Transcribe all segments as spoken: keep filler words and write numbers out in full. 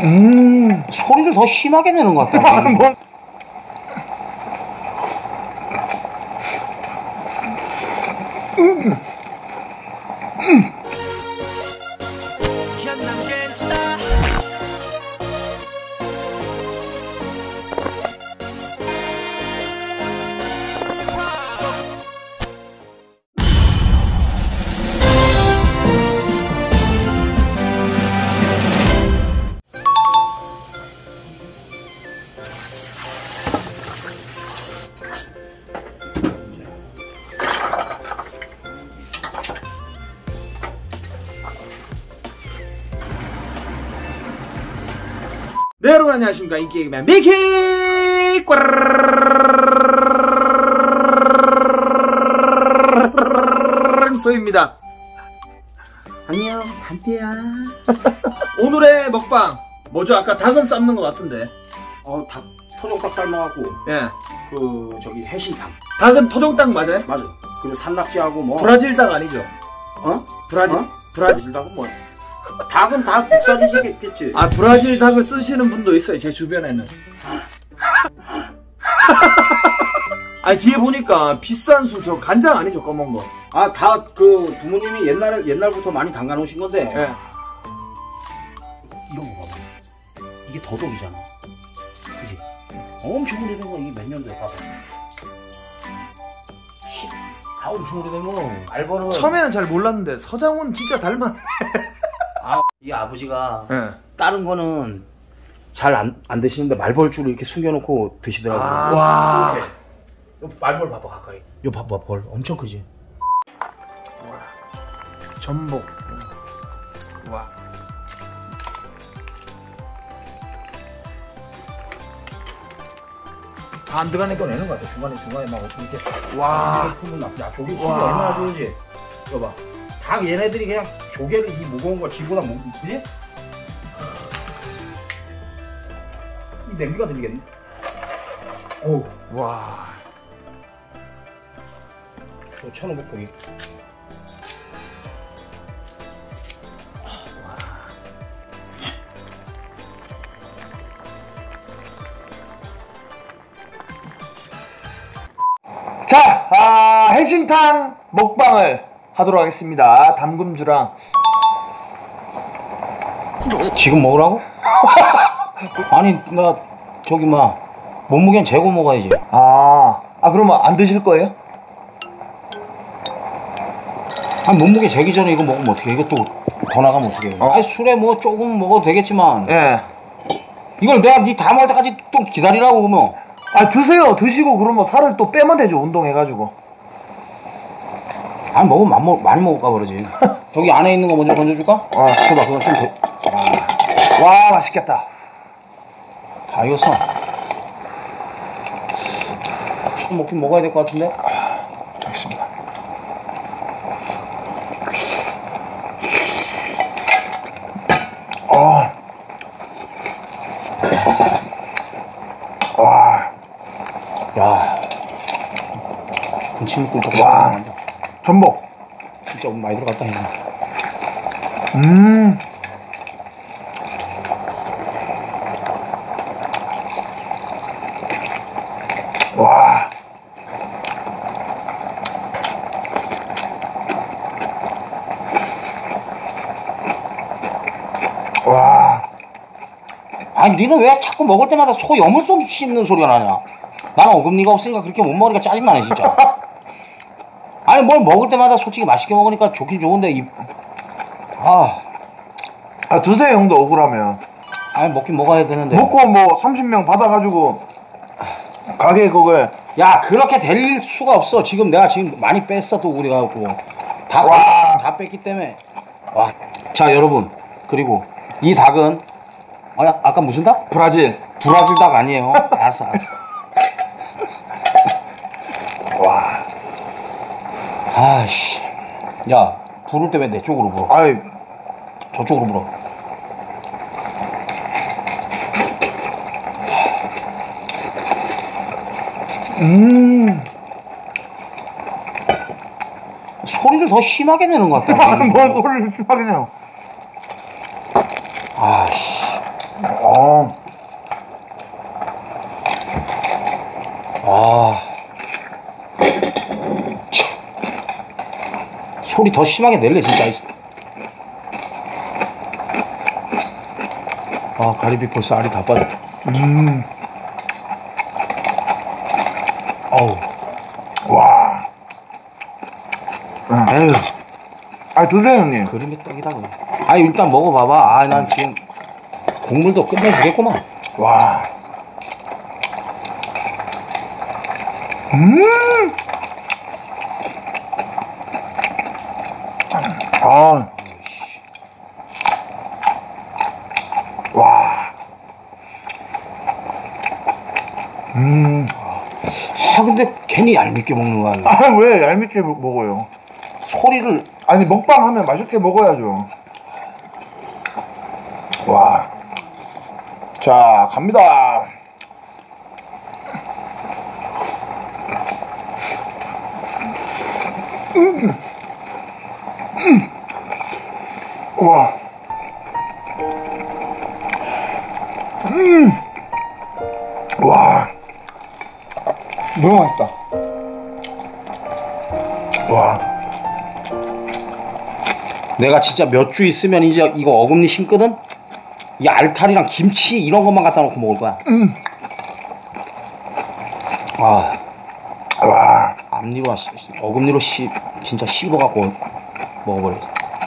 음. 소리를 더 심하게 내는 것 같다. 뭐. 음. 음. 네, 여러분 안녕하십니까. 인기개그맨 미키 소입니다. 안녕 단띠야. 오늘의 먹방 뭐죠? 아까 닭을 삶는 것 같은데. 어, 닭 토종닭 삶아갖고. 예. 그 저기 해신탕. 닭은 토종닭 맞아요? 맞아. 그리고 산낙지하고 뭐. 브라질 닭 아니죠? 어? 브라질. 어? 브라질 닭은 뭐? 닭은 다 국산이시겠지. 아, 브라질 닭을 쓰시는 분도 있어요, 제 주변에는. 아니, 뒤에 보니까 비싼 술, 저 간장 아니죠, 검은 거. 아, 다 그 부모님이 옛날에 옛날부터 많이 담가 놓으신 건데. 예. 이런 거 봐봐. 이게 더덕이잖아. 그지? 엄청 오래된 거 이게 몇 년도에 봐봐. 다 엄청 오래된 거. 알버는. 처음에는 잘 몰랐는데 서장훈 진짜 닮았네. 아, 이 아버지가 예. 다른 거는 잘 안 안 드시는데 말벌줄을 이렇게 숨겨놓고 드시더라고요. 아, 와. 이렇게. 말벌 봐봐 가까이. 이거 봐봐 벌 엄청 크지. 와. 전복. 와. 다 안 들어가니까 내는 것 같아. 중간에 중간에 막 어떻게 이렇게. 와. 야, 조개 힘이 얼마나 좋은지. 이거 봐. 닭 얘네들이 그냥 조개를 이 무거운 거 지구나 먹, 그지? 이 냄비가 들리겠네. 오, 와. 저 천오백 고기. 자, 아, 해신탕 먹방을 하도록 하겠습니다. 담금주랑. 지금 먹으라고? 아니 나 저기 막 몸무게는 재고 먹어야지. 아, 아 그러면 안 드실 거예요? 아니 몸무게 재기 전에 이거 먹으면 어떡해. 이거 또 더 나가면 어떡해. 어? 아니 술에 뭐 조금 먹어도 되겠지만. 예. 이걸 내가 니 다 먹을 때까지 또 기다리라고 그러면. 아 드세요. 드시고 그러면 살을 또 빼면 되죠. 운동해가지고. 아니 먹으면 많이, 먹, 많이 먹을까 그러지. 저기 안에 있는 거 먼저 건져줄까? 아 줘봐. 그거 좀 돼. 와, 와 맛있겠다. 다 익었어. 좀 먹긴 먹어야 될 것 같은데. 알겠습니다. 어. 와. 야. 군침이 꿀떡. 와. 전복. 진짜 많이 들어갔다 이거. 음. 와. 와. 아니 니는 왜 자꾸 먹을 때마다 소 여물솜 씹는 소리가 나냐? 나는 어금니가 없으니까 그렇게 못 먹으니까 짜증나네 진짜. 아니 뭘 먹을 때마다 솔직히 맛있게 먹으니까 좋긴 좋은데 이... 아... 아 드세요 형도 억울하면. 아니 먹긴 먹어야 되는데. 먹고 뭐 삼십 명 받아가지고 가게 그걸. 야 그렇게 될 수가 없어. 지금 내가 지금 많이 뺐어 또 우리 가고 다, 와. 다 뺐기 때문에. 와. 자 여러분 그리고 이 닭은 아, 아까 무슨 닭? 브라질. 브라질 닭 아니에요. 알았어 알았어. 와. 아씨. 야 부를 때 왜 내 쪽으로 불어? 아이. 저쪽으로 불어. 음. 소리를 더 심하게 내는 것 같다. 뭐 소리를 심하게 내요. 아씨. 어. 아. 참. 소리 더 심하게 낼래 진짜. 아 가리비 벌써 알이 다 빠져. 음. 어우. 와. 에휴. 아 드세요 형님. 그림이 떡이다 그래. 아 일단 먹어봐봐. 아 난 지금 국물도 끝내주겠구만. 와. 음. 아. 와. 음. 아 근데 괜히 얄밉게 먹는 거 아니야. 아 왜 얄밉게 먹- 먹어요? 소리를 아니 먹방 하면 맛있게 먹어야죠. 와. 자 갑니다. 음. 음. 와. 음. 와. 너무 맛있다. 와. 내가 진짜 몇 주 있으면 이제 이거 어금니 심거든? 이 알타리랑 김치 이런 것만 갖다 놓고 먹을 거야. 음. 아, 와. 앞니로, 씨- 어금니로 씨, 진짜 씹어갖고 먹어버려.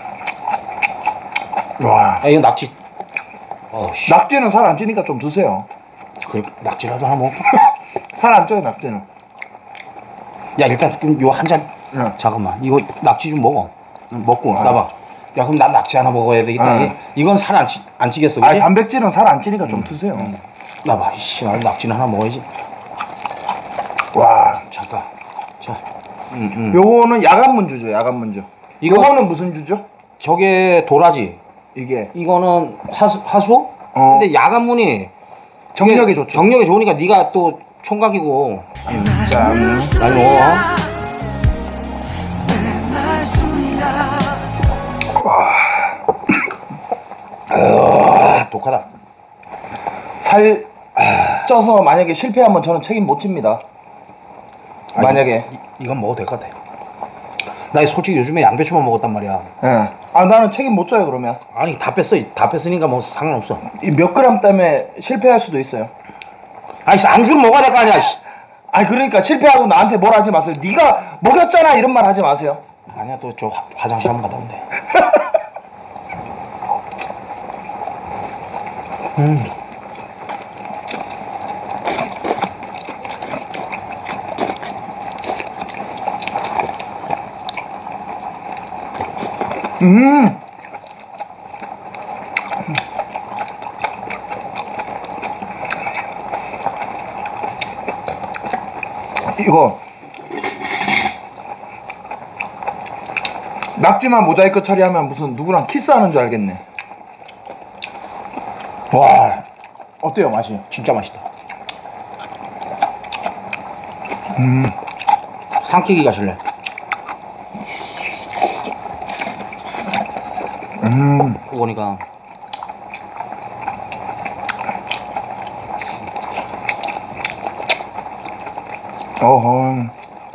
와. 아, 이거 낙지. 어, 씨. 낙지는 살 안 찌니까 좀 드세요. 그, 낙지라도 하나 먹을까? 살 안 쪄요 낙지는. 야, 일단 그럼 요 한 잔. 응. 잠깐만. 이거 낙지 좀 먹어. 먹고, 아. 나봐. 야, 그럼 난 낙지 하나 먹어야 되겠다. 응. 이건 살 안 찌, 안 찌겠어. 아 그지? 단백질은 살 안 찌니까 좀 드세요. 나봐. 씨, 나 낙지는 하나 먹어야지. 와. 잠깐. 자. 음, 음. 요거는 야간 문주죠. 야간 문주. 이거- 요거는 무슨 주죠? 저게 도라지. 이게 이거는 화수? 화수? 어. 근데 야간문이 정력이 이게 좋죠. 정력이 좋으니까 네가 또 총각이고 자, 많이 먹어. 아, 독하다. 살 쪄서 만약에 실패하면 저는 책임 못 집니다. 만약에. 이, 이건 먹어도 될 것 같아. 나 솔직히 요즘에 양배추만 먹었단 말이야. 예. 아 나는 책임 못 져요 그러면. 아니 다 뺐어. 다 뺐으니까 뭐 상관없어. 이 몇 그램 때문에 실패할 수도 있어요. 아니 안주를 먹어야 될 거 아니야. 씨. 아니 그러니까 실패하고 나한테 뭘 하지 마세요. 네가 먹였잖아 이런 말 하지 마세요. 아니야 또 저 화장실 한번 갔다 온대. 음. 음. 이거 낙지만 모자이크 처리하면 무슨 누구랑 키스하는 줄 알겠네. 와 어때요 맛이? 진짜 맛있다. 음. 삼키기 가실래? 음. 그거니까. 어허.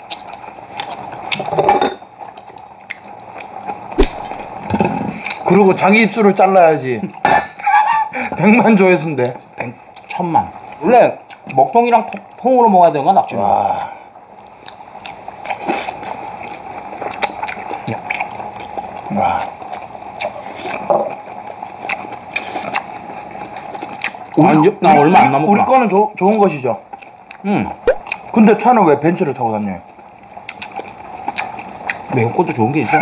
그리고 자기 입술을 잘라야지. 백만 조회수인데. 백, 천만. 원래 먹통이랑 통- 통으로 먹어야 되는 건 낙지는. 와. 와. 아니, 나 얼마 안 남았구나. 우리 거는 조, 좋은 것이죠. 응. 근데 차는 왜 벤츠를 타고 다녀요? 매운 것도 좋은 게 있어.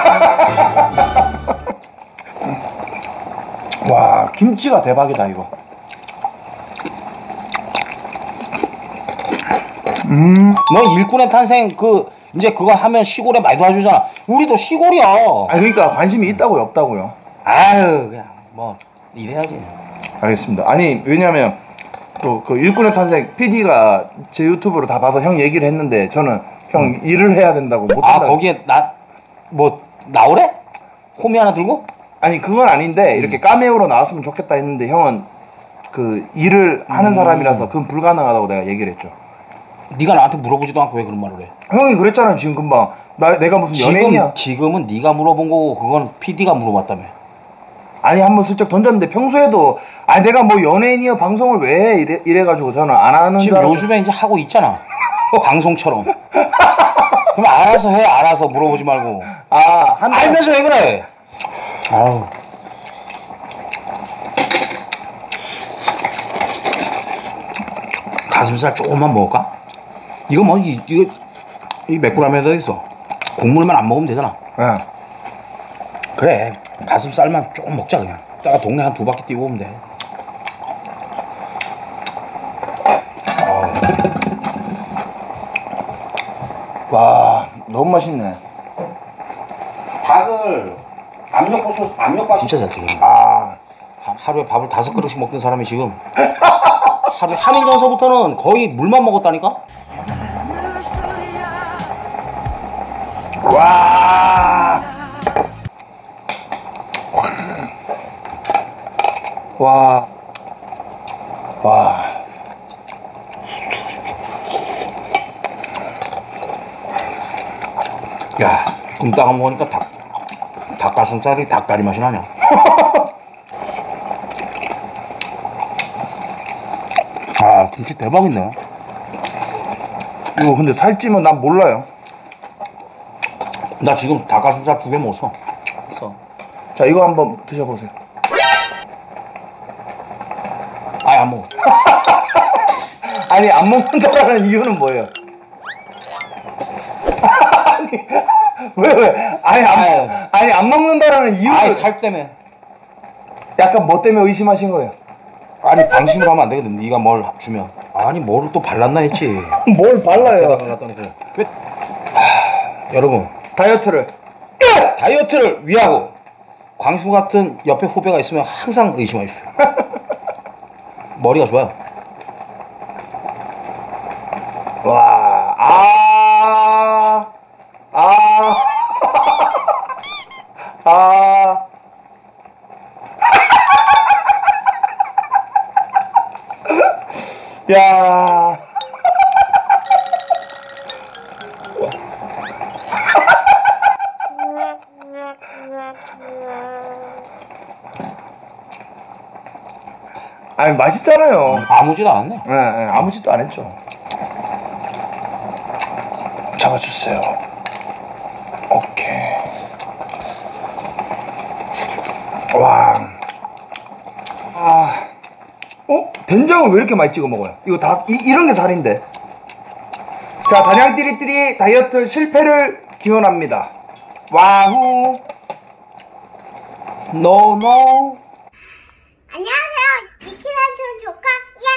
와, 김치가 대박이다 이거. 너 일꾼의 탄생 그 이제 그거 하면 시골에 많이 도와주잖아. 우리도 시골이야. 아 그러니까 관심이 있다고요, 없다고요? 아유 그냥 뭐 이래야지. 알겠습니다. 아니 왜냐면 또 그 일꾼의 탄생 피디가 제 유튜브로 다 봐서 형 얘기를 했는데 저는 형 일을 해야 된다고 못 아 한다고. 거기에 나 뭐 나오래? 호미 하나 들고? 아니 그건 아닌데 이렇게 까메오로 나왔으면 좋겠다 했는데 형은 그 일을 하는 음. 사람이라서 그건 불가능하다고 내가 얘기를 했죠. 네가 나한테 물어보지도 않고 왜 그런 말을 해? 형이 그랬잖아요 지금 금방. 나 내가 무슨 지금, 연예인이야? 지금은 네가 물어본 거고 그건 피디가 물어봤다며. 아니 한번 슬쩍 던졌는데 평소에도 아니 내가 뭐 연예인이야 방송을 왜 해? 이래, 이래가지고 저는 안 하는 줄 지금 알았는데. 요즘에 이제 하고 있잖아. 방송처럼. 그럼 알아서 해. 알아서 물어보지 말고. 아 한 달. 알면서 왜 그래? 아우. 가슴살 조금만 먹을까? 이거 뭐 이, 이거 이 몇 그램에 들어있어? 국물만 안 먹으면 되잖아. 예. 그래. 가슴살만 조금 먹자 그냥. 따가 동네 한 두 바퀴 뛰고 오면 돼. 와 너무 맛있네. 닭을 압력밥솥 압력밥 진짜 잘 튀겨. 아 하루에 밥을 다섯 그릇씩 먹던 사람이 지금 하루 삼 일 전서부터는 거의 물만 먹었다니까? 와. 와. 와. 야, 굶다가 먹으니까 닭, 닭가슴살이 닭다리 맛이 나냐? 아, 김치 대박이네. 이거 근데 살찌면 난 몰라요. 나 지금 닭가슴살 두 개 먹었어. 자 이거 한번 드셔보세요. 아예 안 먹어. 아니 안 먹는다라는 이유는 뭐예요? 아니 왜 왜? 아니 안, 아니 안 먹는다라는 이유는 아예 살 때문에. 약간 뭐 때문에 의심하신 거예요? 아니 방심을 하면 안 되거든. 네가 뭘 주면. 아니 뭐를 또 발랐나 했지. 뭘 발라요? 왜? 하, 여러분 다이어트를. 다이어트를 위하고 광수 같은 옆에 후배가 있으면 항상 의심하십시오. 머리가 좋아요. 와, 아, 아, 아. 야. 아니 맛있잖아요. 아무 짓 안 했네. 네, 네, 아무 짓도 안 했죠. 잡아주세요. 오케이. 와. 아. 어? 된장을 왜 이렇게 많이 찍어 먹어요? 이거 다 이, 이런 게 살인데. 자, 단양띠리띠리 다이어트 실패를 기원합니다. 와후. 노 노. 안녕하세요. 미키란촌 조카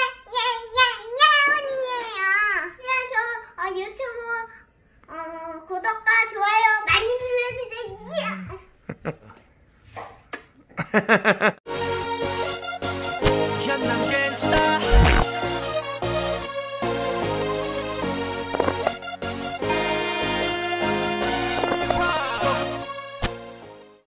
예예예예원이에요. 그냥 저 어, 유튜브 어, 구독과 좋아요 많이 눌러주세요.